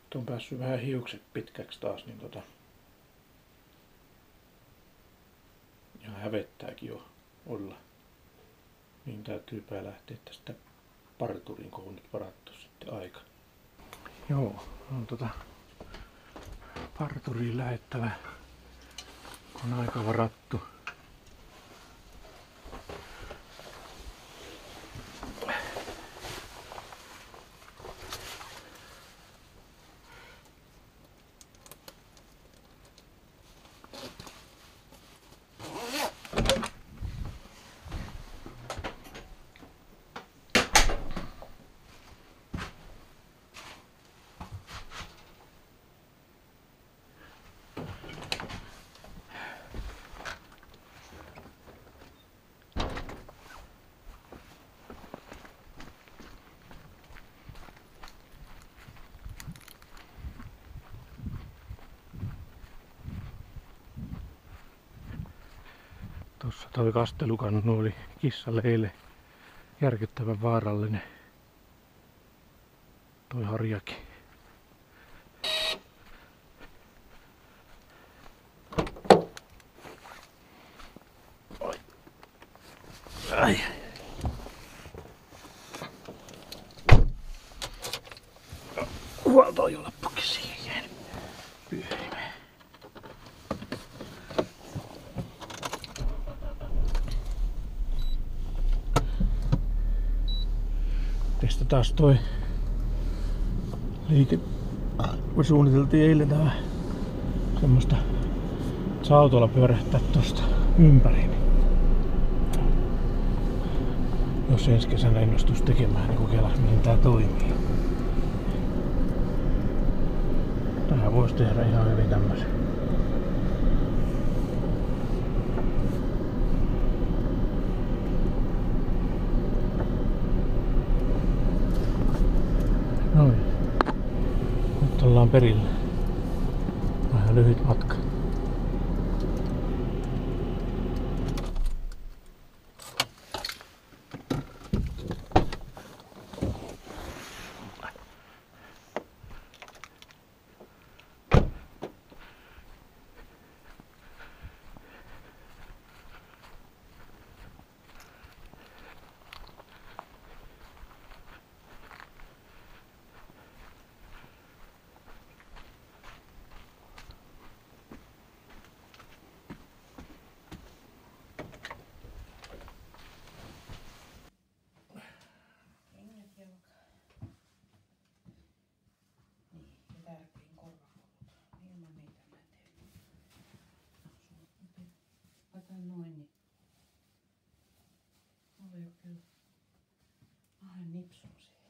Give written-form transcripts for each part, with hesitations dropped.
Nyt on päässyt vähän hiukset pitkäksi taas, niin ihan hävettääkin jo olla. Niin täytyypä lähteä tästä parturiin, kun on nyt varattu sitten aika. Joo, on parturiin lähettävä, kun on aika varattu. Tuossa toi kastelukannu oli kissalle eilen järkyttävän vaarallinen. Toi harjakin. Ai. Huolto on jo loppukin siihen jäänyt pyörimään. Testataan toi liike. Me suunniteltiin eilen tää semmoista, että saa autolla pyörähtää tosta ympäri. Jos ensi kesänä innostus tekemään, niin kokeillaan miten tää toimii. Tähän voisi tehdä ihan hyvin tämmösen. Noin. Nyt ollaan perillä. Vähän lyhyt matka. Noin, niin mulla ei oo kyllä vähän nipsun siihen.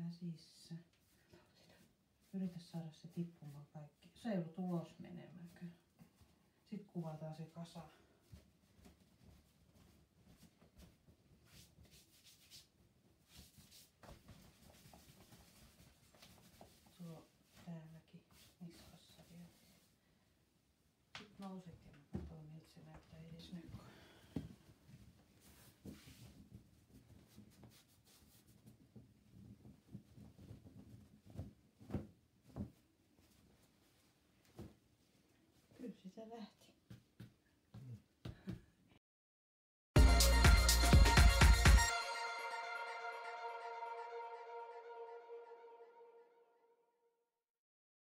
käsissä. Yritä saada se tippumaan kaikki. Se ei ollut ulos menemäkö. Sitten kuvataan se kasa. Tuo täälläkin niskassa vielä. Sitten nouset ja mä katson miltä se näyttää edes nyt. Kyllä sitä lähti.